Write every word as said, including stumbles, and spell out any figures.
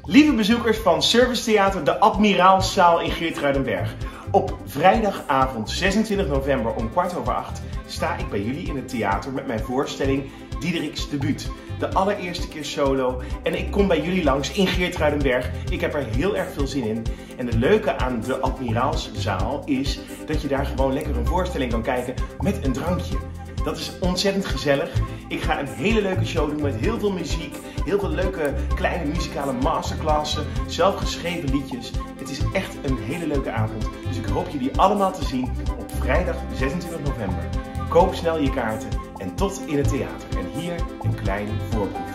Lieve bezoekers van Service Theater de Admiraalszaal in Geertruidenberg. Op vrijdagavond zesentwintig november om kwart over acht sta ik bij jullie in het theater met mijn voorstelling Diederik's Debuut. De allereerste keer solo en ik kom bij jullie langs in Geertruidenberg. Ik heb er heel erg veel zin in. En het leuke aan de Admiraalszaal is dat je daar gewoon lekker een voorstelling kan kijken met een drankje. Dat is ontzettend gezellig. Ik ga een hele leuke show doen met heel veel muziek, heel veel leuke kleine muzikale masterclassen, zelfgeschreven liedjes. Het is echt een hele leuke avond. Dus ik hoop jullie allemaal te zien op vrijdag zesentwintig november. Koop snel je kaarten en tot in het theater. En hier een klein voorproef.